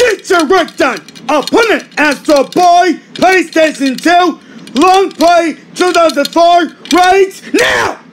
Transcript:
Feature breakdown. Opponent Astro Boy, PlayStation 2, Longplay 2004, right now!